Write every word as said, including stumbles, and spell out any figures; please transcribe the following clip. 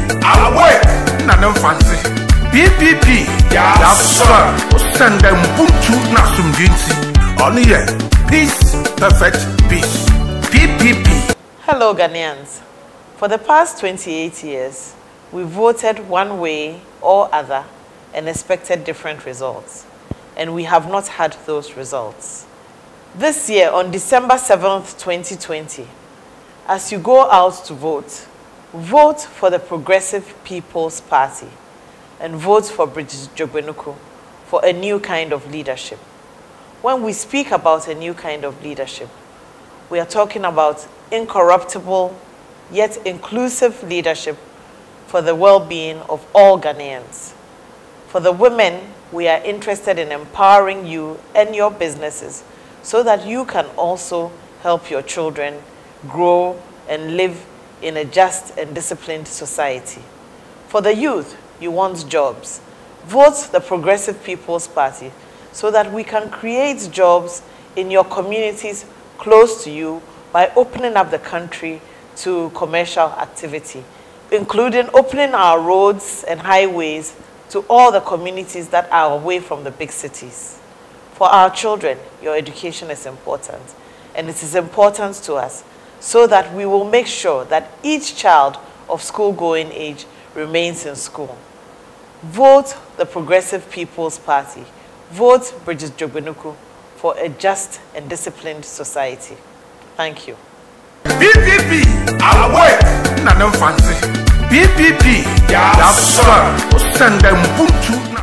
awake, nanem fancy. P P P, Yasra, send them buntu nasum jinsi. Only here, peace, perfect peace. P P P. Hello Ghanaians. For the past twenty-eight years, we voted one way or other and expected different results. And we have not had those results. This year, on December seventh, twenty twenty, as you go out to vote, vote for the Progressive People's Party and vote for Bridget Jogbenuku for a new kind of leadership. When we speak about a new kind of leadership, we are talking about incorruptible yet inclusive leadership for the well-being of all Ghanaians. For the women, we are interested in empowering you and your businesses so that you can also help your children grow and live in a just and disciplined society. For the youth, you want jobs. Vote the Progressive People's Party so that we can create jobs in your communities close to you by opening up the country to commercial activity, including opening our roads and highways to all the communities that are away from the big cities. For our children, your education is important, and it is important to us so that we will make sure that each child of school-going age remains in school. Vote the Progressive People's Party. Vote Bridget Jogbenuku for a just and disciplined society. Thank you. P P P, awake, nanem fancy. P P P, Yasra, send them buntu.